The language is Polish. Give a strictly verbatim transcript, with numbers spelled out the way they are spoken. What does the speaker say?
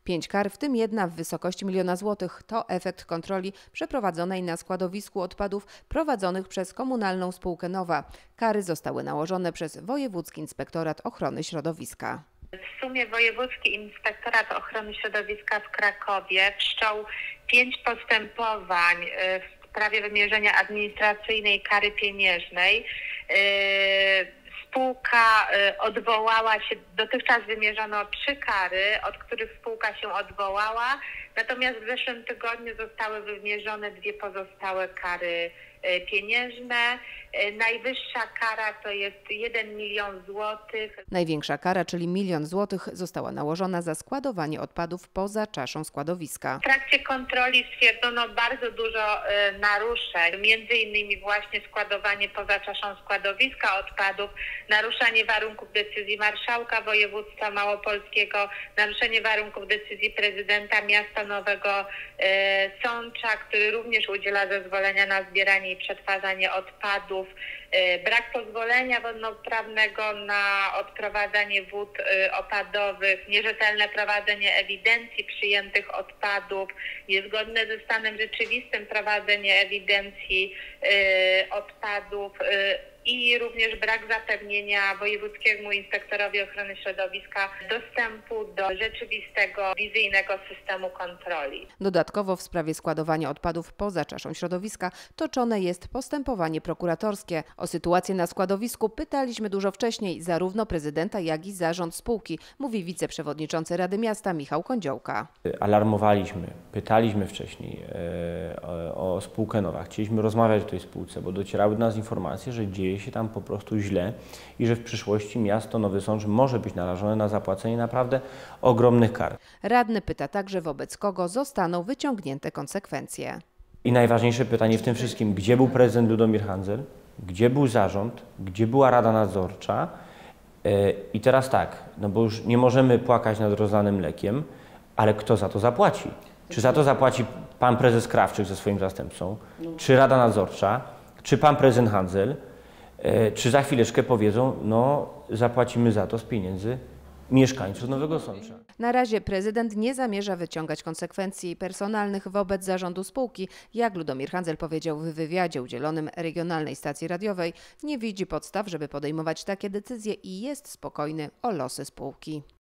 Pięć kar, w tym jedna w wysokości miliona złotych. To efekt kontroli przeprowadzonej na składowisku odpadów prowadzonych przez Komunalną Spółkę Nowa. Kary zostały nałożone przez Wojewódzki Inspektorat Ochrony Środowiska. W sumie Wojewódzki Inspektorat Ochrony Środowiska w Krakowie wszczął pięć postępowań w sprawie wymierzenia administracyjnej kary pieniężnej. Spółka odwołała się, dotychczas wymierzono trzy kary, od których spółka się odwołała, natomiast w zeszłym tygodniu zostały wymierzone dwie pozostałe kary pieniężne. Najwyższa kara to jest jeden milion złotych. Największa kara, czyli milion złotych, została nałożona za składowanie odpadów poza czaszą składowiska. W trakcie kontroli stwierdzono bardzo dużo naruszeń, między innymi właśnie składowanie poza czaszą składowiska odpadów, naruszanie warunków decyzji Marszałka Województwa Małopolskiego, naruszenie warunków decyzji prezydenta miasta Nowego Sącza, który również udziela zezwolenia na zbieranie i przetwarzanie odpadów, brak pozwolenia wodnoprawnego na odprowadzanie wód opadowych, nierzetelne prowadzenie ewidencji przyjętych odpadów, niezgodne ze stanem rzeczywistym prowadzenie ewidencji odpadów i również brak zapewnienia Wojewódzkiemu Inspektorowi Ochrony Środowiska dostępu do rzeczywistego, wizyjnego systemu kontroli. Dodatkowo w sprawie składowania odpadów poza czaszą środowiska toczone jest postępowanie prokuratorskie. O sytuację na składowisku pytaliśmy dużo wcześniej zarówno prezydenta, jak i zarząd spółki, mówi wiceprzewodniczący Rady Miasta Michał Kądziołka. Alarmowaliśmy, pytaliśmy wcześniej e, o, o spółkę Nowa. Chcieliśmy rozmawiać o tej spółce, bo docierały do nas informacje, że dzieje się tam po prostu źle i że w przyszłości miasto Nowy Sącz może być narażone na zapłacenie naprawdę ogromnych kar. Radny pyta także, wobec kogo zostaną wyciągnięte konsekwencje. I najważniejsze pytanie w tym wszystkim, gdzie był prezydent Ludomir Handzel, gdzie był zarząd, gdzie była Rada Nadzorcza. I teraz tak, no bo już nie możemy płakać nad rozlanym mlekiem, ale kto za to zapłaci? Czy za to zapłaci pan prezes Krawczyk ze swoim zastępcą, czy Rada Nadzorcza, czy pan prezydent Handzel, czy za chwileczkę powiedzą, no zapłacimy za to z pieniędzy mieszkańców Nowego Sącza. Na razie prezydent nie zamierza wyciągać konsekwencji personalnych wobec zarządu spółki. Jak Ludomir Handzel powiedział w wywiadzie udzielonym regionalnej stacji radiowej, nie widzi podstaw, żeby podejmować takie decyzje i jest spokojny o losy spółki.